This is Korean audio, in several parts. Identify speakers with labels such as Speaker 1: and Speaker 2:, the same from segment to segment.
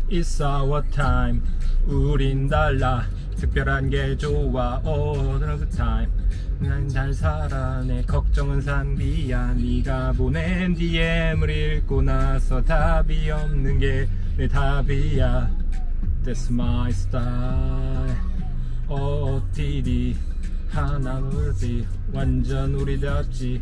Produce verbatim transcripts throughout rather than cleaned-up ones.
Speaker 1: It's our time. 우린 달라. 특별한 게 좋아. All the time. 난 잘 살아. 내 걱정은 상비야. 네가 보낸 디엠을 읽고 나서 답이 없는 게 내 답이야. That's my style. 오오티디 하나 놀지 완전 우리답지.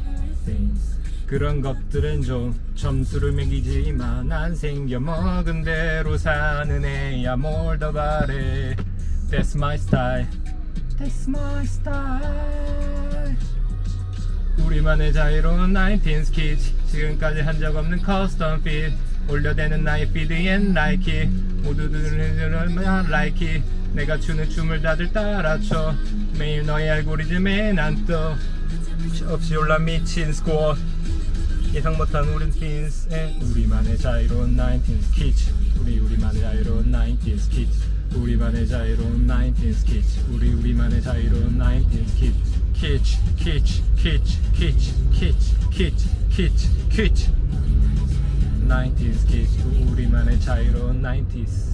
Speaker 1: 그런 것들은 좀 점수를 매기지만 난 생겨 먹은 대로 사는 애야. 뭘 더 바래. That's my style. That's my style. 우리만의 자유로운 나인틴스 kids. 지금까지 한 적 없는 커스텀 핏. 올려대는 나의 피드엔 라이키. 모두들은 얼마나 라이키. 내가 추는 춤을 다들 따라춰. 매일 너의 알고리즘에 난 또 없이 올라 미친 스코어. 예상 못한 우린 틴스에 우리만의 자유로운 나인틴스 kids. 우리 우리만의 자유로운 나인틴스 kids. 우리만의 자유로운 나인틴스 kids. 우리 우리만의 자유로운 나인틴스 kids. kids kids kids kids kids kids kids kids 나인틴스 kids. 우리만의 자유로운 나인티스.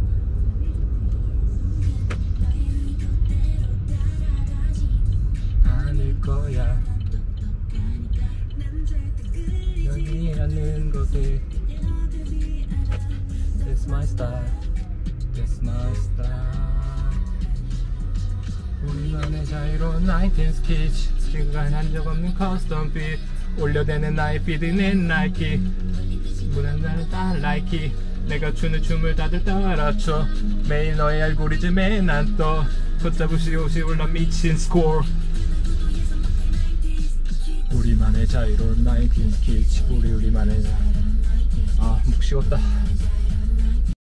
Speaker 1: 않을 거야 여기라는 곳에. That's my style. That's my style. 우리만의 자유로운 나인틴스 kids. 지금까지 한 적 없는 커스텀 핏. 올려대는 나의 피드는 나이키. 친구는 나를 다 라이키. 내가 추는 춤을 다들 따라춰. 매일 너의 알고리즘에 난 또 걷잡으시 옷이 올라 미친 스코어. 우리만의 자유로운 나인틴스 kids. 우리 우리만의 자. 아 목 식었다.